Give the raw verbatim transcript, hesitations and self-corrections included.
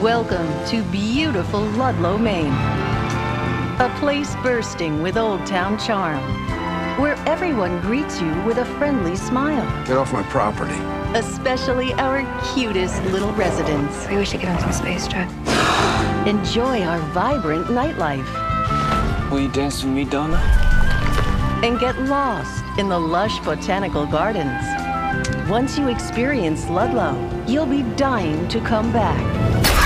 Welcome to beautiful Ludlow, Maine. A place bursting with Old Town charm, where everyone greets you with a friendly smile. Get off my property. Especially our cutest little residents. We wish to get on some space truck. Enjoy our vibrant nightlife. Will you dance with me, Donna? And get lost in the lush botanical gardens. Once you experience Ludlow, you'll be dying to come back.